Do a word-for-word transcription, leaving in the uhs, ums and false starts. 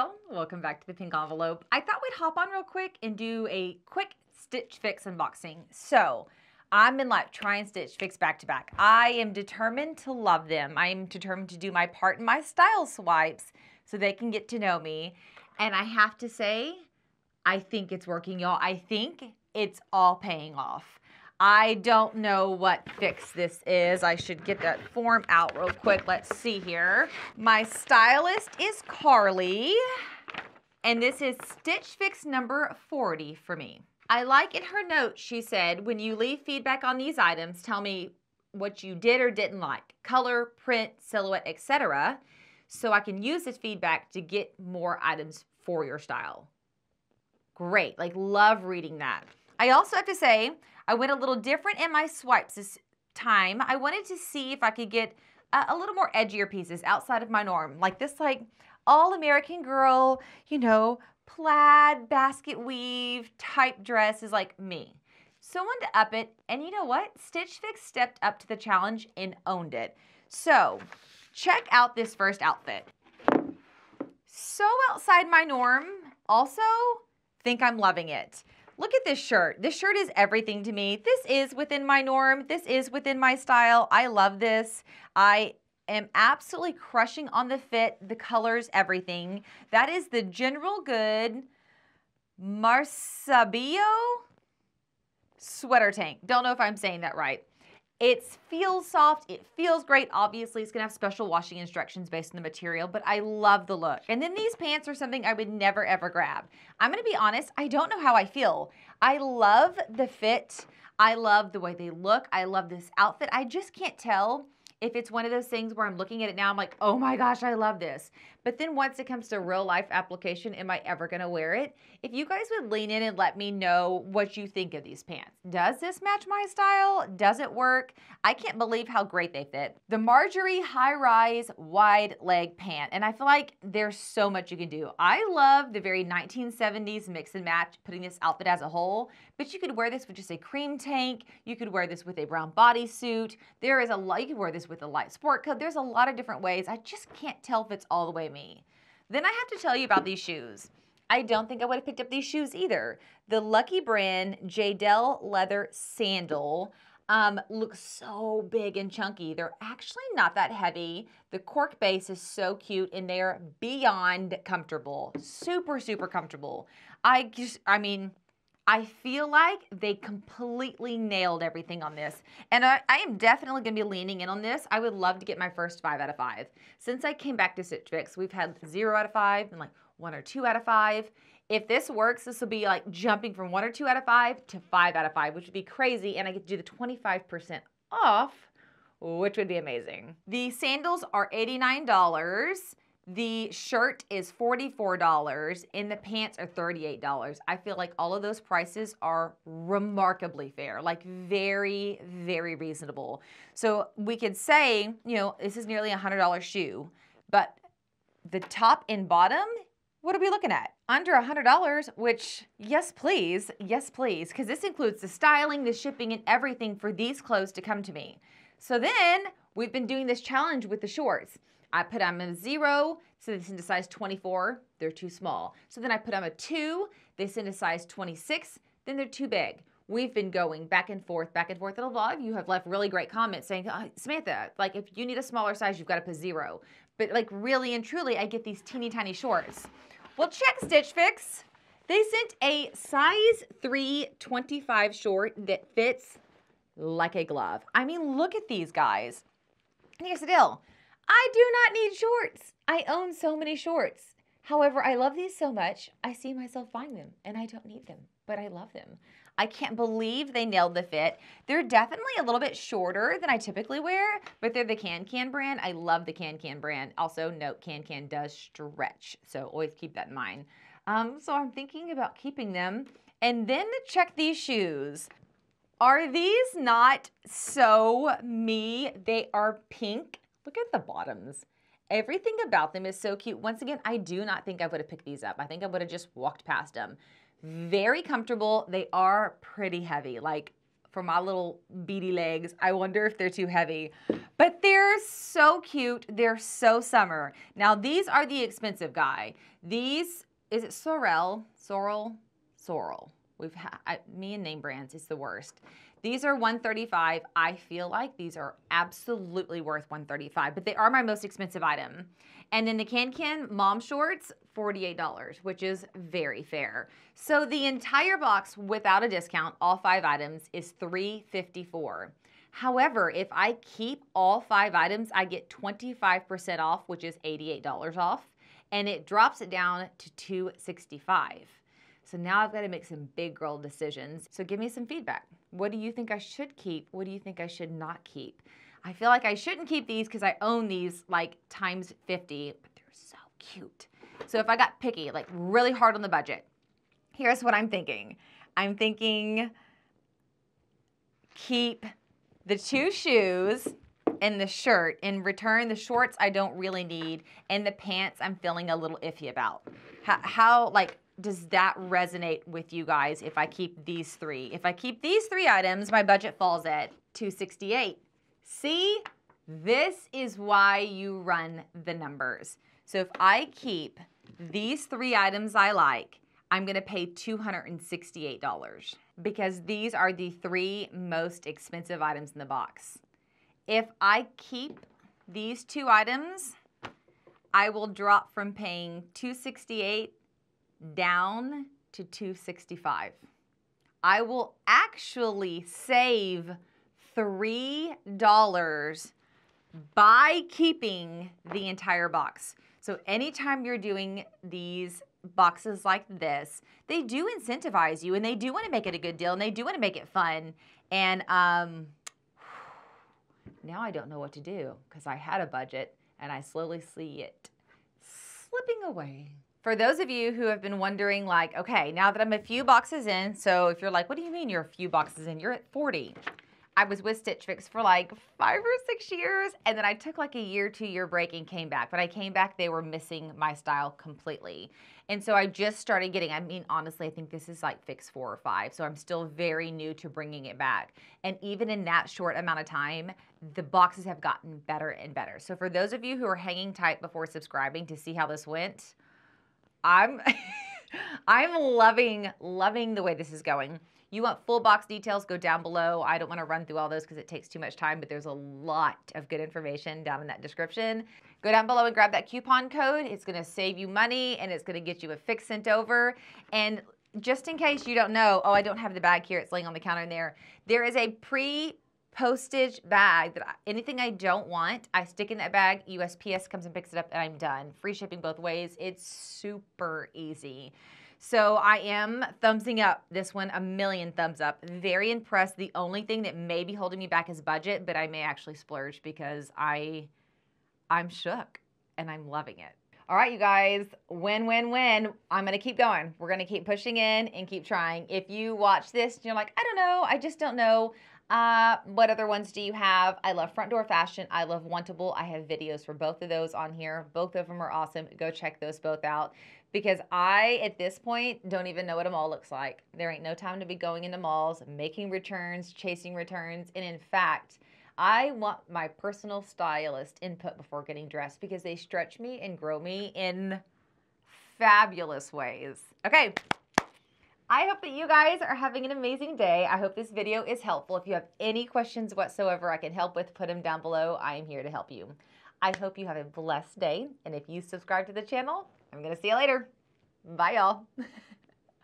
Jadel. Welcome back to the Pink Envelope. I thought we'd hop on real quick and do a quick Stitch Fix unboxing. So, I'm in like trying Stitch Fix back to back. I am determined to love them. I am determined to do my part in my style swipes so they can get to know me. And I have to say, I think it's working, y'all. I think it's all paying off. I don't know what fix this is. I should get that form out real quick. Let's see here. My stylist is Carly, and this is Stitch Fix number forty for me. I like in her note, she said, when you leave feedback on these items, tell me what you did or didn't like. Color, print, silhouette, et cetera. So I can use this feedback to get more items for your style. Great, like love reading that. I also have to say, I went a little different in my swipes this time. I wanted to see if I could get a, a little more edgier pieces outside of my norm. Like this like all-American girl, you know, plaid, basket weave type dress is like me. So I wanted to up it, and you know what? Stitch Fix stepped up to the challenge and owned it. So check out this first outfit. So outside my norm, also think I'm loving it. Look at this shirt. This shirt is everything to me. This is within my norm. This is within my style. I love this. I am absolutely crushing on the fit, the colors, everything. That is the General Good Marsabillo sweater tank. Don't know if I'm saying that right. It feels soft. It feels great. Obviously, it's going to have special washing instructions based on the material, but I love the look. And then these pants are something I would never, ever grab. I'm going to be honest. I don't know how I feel. I love the fit. I love the way they look. I love this outfit. I just can't tell if it's one of those things where I'm looking at it now, I'm like, oh my gosh, I love this. But then once it comes to real life application, am I ever gonna wear it? If you guys would lean in and let me know what you think of these pants. Does this match my style? Does it work? I can't believe how great they fit. The Margorie high-rise wide leg pant, and I feel like there's so much you can do. I love the very nineteen seventies mix and match, putting this outfit as a whole, but you could wear this with just a cream tank. You could wear this with a brown bodysuit. There is a lot, you could wear this with a light sport coat. There's a lot of different ways. I just can't tell if it's all the way me. Then I have to tell you about these shoes. I don't think I would have picked up these shoes either. The Lucky Brand Jadel leather sandal um, looks so big and chunky. They're actually not that heavy. The cork base is so cute and they're beyond comfortable. Super, super comfortable. I just, I mean, I feel like they completely nailed everything on this. And I, I am definitely going to be leaning in on this. I would love to get my first five out of five. Since I came back to Stitch Fix, we've had zero out of five and like one or two out of five. If this works, this will be like jumping from one or two out of five to five out of five, which would be crazy. And I get to do the twenty-five percent off, which would be amazing. The sandals are eighty-nine dollars. The shirt is forty-four dollars and the pants are thirty-eight dollars. I feel like all of those prices are remarkably fair, like very, very reasonable. So we could say, you know, this is nearly a one hundred dollar shoe, but the top and bottom, what are we looking at? Under one hundred dollars, which, yes, please, yes, please, because this includes the styling, the shipping, and everything for these clothes to come to me. So then we've been doing this challenge with the shorts. I put them a zero, so they send a size twenty-four, they're too small. So then I put them a two, they send a size twenty-six, then they're too big. We've been going back and forth, back and forth, and a lot of you have left really great comments saying, oh, Samantha, like if you need a smaller size, you've got to put zero. But like really and truly, I get these teeny tiny shorts. Well, check Stitch Fix. They sent a size three twenty-five short that fits like a glove. I mean, look at these guys. And here's the deal. I do not need shorts. I own so many shorts. However, I love these so much, I see myself buying them, and I don't need them, but I love them. I can't believe they nailed the fit. They're definitely a little bit shorter than I typically wear, but they're the Kancan brand. I love the Kancan brand. Also, note Kancan does stretch, so always keep that in mind. Um, so I'm thinking about keeping them. And then check these shoes. Are these not so me? They are pink. Look at the bottoms. Everything about them is so cute. Once again, I do not think I would have picked these up. I think I would have just walked past them. Very comfortable. They are pretty heavy, like for my little beady legs. I wonder if they're too heavy. But they're so cute. They're so summer. Now, these are the expensive guy. These, is it Sorel? Sorel? Sorel. We've had, I, me and name brands is the worst. These are one thirty-five. I feel like these are absolutely worth one thirty-five, but they are my most expensive item. And then the Kancan mom shorts, forty-eight dollars, which is very fair. So the entire box without a discount, all five items, is three fifty-four. However, if I keep all five items, I get twenty-five percent off, which is eighty-eight dollars off, and it drops it down to two sixty-five. So now I've got to make some big girl decisions. So give me some feedback. What do you think I should keep? What do you think I should not keep? I feel like I shouldn't keep these because I own these like times fifty, but they're so cute. So if I got picky, like really hard on the budget, here's what I'm thinking. I'm thinking keep the two shoes and the shirt. In return, the shorts I don't really need, and the pants I'm feeling a little iffy about. How, how like, does that resonate with you guys if I keep these three? If I keep these three items, my budget falls at two sixty-eight. See, this is why you run the numbers. So if I keep these three items I like, I'm gonna pay two hundred sixty-eight dollars because these are the three most expensive items in the box. If I keep these two items, I will drop from paying two sixty-eight down to two sixty-five. I will actually save three dollars by keeping the entire box. So anytime you're doing these boxes like this, they do incentivize you and they do want to make it a good deal and they do want to make it fun. And um, now I don't know what to do because I had a budget and I slowly see it slipping away. For those of you who have been wondering, like, okay, now that I'm a few boxes in, so if you're like, what do you mean you're a few boxes in? You're at forty. I was with Stitch Fix for like five or six years, and then I took like a year, two year break and came back. When I came back, they were missing my style completely. And so I just started getting, I mean, honestly, I think this is like Fix four or five, so I'm still very new to bringing it back. And even in that short amount of time, the boxes have gotten better and better. So for those of you who are hanging tight before subscribing to see how this went, I'm, I'm loving, loving the way this is going. You want full box details, go down below. I don't want to run through all those because it takes too much time, but there's a lot of good information down in that description. Go down below and grab that coupon code. It's going to save you money and it's going to get you a fix sent over. And just in case you don't know, oh, I don't have the bag here. It's laying on the counter in there. There is a pre postage bag that I, anything I don't want, I stick in that bag, U S P S comes and picks it up, and I'm done. Free shipping both ways. It's super easy. So I am thumbsing up this one, a million thumbs up. Very impressed. The only thing that may be holding me back is budget, but I may actually splurge because I, I'm shook and I'm loving it. All right, you guys, win, win, win. I'm gonna keep going. We're gonna keep pushing in and keep trying. If you watch this and you're like, I don't know, I just don't know, Uh, what other ones do you have? I love Front Door Fashion. I love Wantable. I have videos for both of those on here. Both of them are awesome. Go check those both out because I, at this point, don't even know what a mall looks like. There ain't no time to be going into malls, making returns, chasing returns. And in fact, I want my personal stylist input before getting dressed because they stretch me and grow me in fabulous ways. Okay. I hope that you guys are having an amazing day. I hope this video is helpful. If you have any questions whatsoever I can help with, put them down below. I am here to help you. I hope you have a blessed day. And if you subscribe to the channel, I'm going to see you later. Bye, y'all.